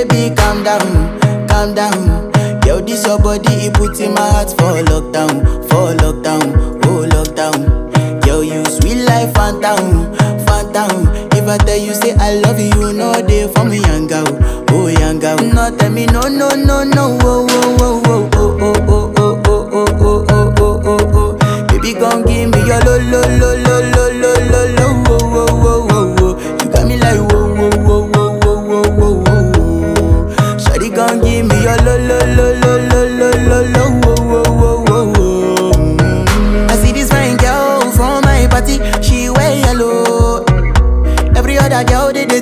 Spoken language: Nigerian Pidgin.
baby, calm down, calm down. Yo, this your body, it puts in my heart for lockdown, oh lockdown. Yo, you sweet life, phantom, phantom. If I tell you say I love you, you know they for me, young girl, oh young girl. No, tell me no, no, no, no, oh, oh, oh, oh, oh, oh, oh, oh, oh, oh, oh, oh, oh, oh. Baby, come give me your lo, lo, lo, lo, lo.